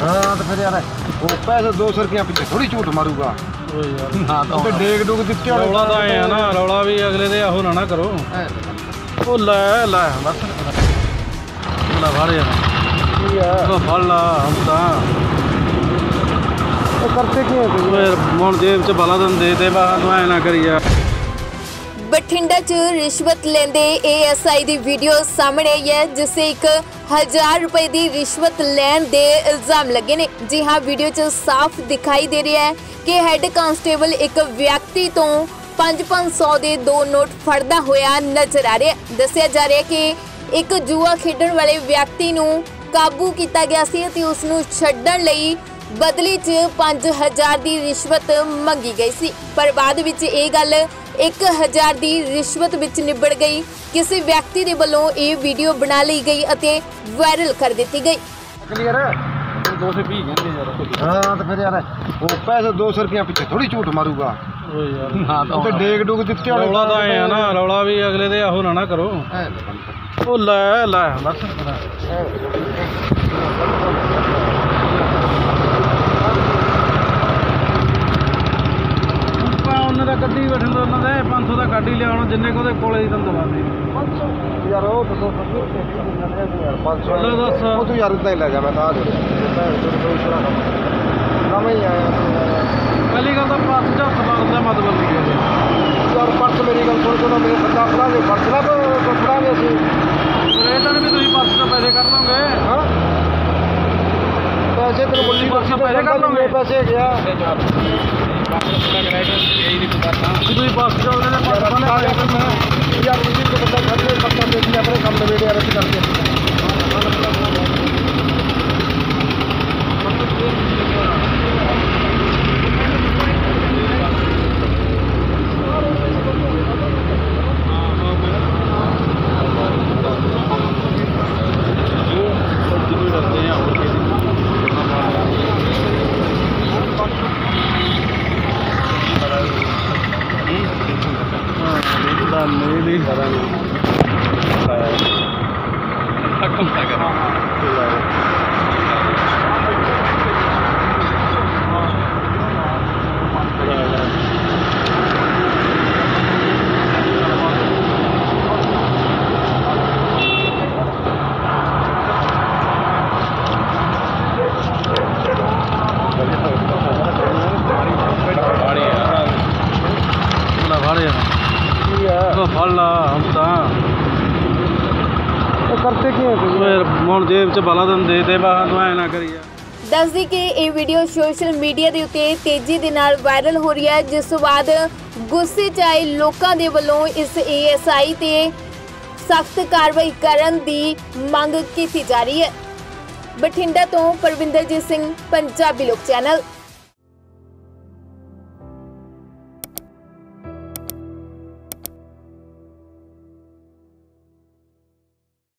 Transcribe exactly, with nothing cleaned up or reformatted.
हाँ तो फिर यार वो पैसे दो सौ रुपया पीछे थोड़ी झूठ मारूगा हाँ तो फिर डेग डूग दिते रौला तो आए ना रौला भी अगले दे आहो ना करो ओ लै लै बस ला फड़ यार ओ फड़ ला हम ता करते की है ਹੁਣ जेब च बाला दन दे दे बाहर ਨੂੰ ਐ ਨਾ ਕਰੀ ਯਾਰ। बठिंडा च रिश्वत लेंदे A S I the video सामने आई है जिससे एक हजार रुपए दी रिश्वत लैन दे इल्जाम लगे ने। जी हाँ, वीडियो च साफ दिखाई दे रहा है कि हैड कांस्टेबल एक व्यक्ति तो पांच पांच सौ दे दो नोट फड़दा होया नजर आ रहा है। दस्सिया जा रहा है कि एक जुआ खेडण वाले व्यक्ति नूं काबू किया गया सी ते उस नूं छड्डण लई बदली च पांच हजार दी रिश्वत मंगी गई सी, पर बाद विच ये गल एक हजार दी रिश्वत विच निबड़ गई। किसी व्यक्ति दे वल्लों ये वीडियो बना ली गई अते वायरल कर दी गई। दो सौ बीस कहते यार। हाँ तो फिर यार वो पैसे दो सौ रुपया पीछे थोड़ी झूठ मारूगा हाँ तो फिर डेग डूग दिते रौला तो आए ना रौला भी अगले दे आहो ना करो ओ लै लै बस उन्होंने कड्डी बैठे तो उन्होंने पाँच सौ का कड्डी लिया जिन्ने को कोले ही दवा दी यार वो तो पाँच सौ वो तो यार इतना ही लगा मैं कहा कम ही आया पहली गल तो पर्स च हथ मारने मत बोली यार पर्स मेरी गल सुन सुनो मेरे बंदा फड़ा दे पर्स ना तो फड़ा दे सी ये तो भी तुम पर्स तो पैसे कर लोगे हाँ पैसे तेरे मुल्ली पर्स पैसे कर लोगे पैसे गया तुम पर्स चलने यार उसी को बंदा घर में पक्का दे दिया अपने काम में बेटे अरेस्ट करके नहीं नहीं करा नहीं फड़ ला हम ता करते की है ਹੁਣ जेब च बाला दन दे दे बाहर ਨੂੰ ਐ ਨਾ ਕਰੀ ਯਾਰ। दस दी कि ये वीडियो सोशल मीडिया के उत्ते तेजी दे नाल वायरल हो रही है, जिस तो बाद गुस्से च आए लोगों के वलों इस ए एस आई ते सख्त कार्रवाई करन दी मंग की जा रही है। बठिंडा तो परविंदरजीत सिंह, पंजाबी लोक चैनल।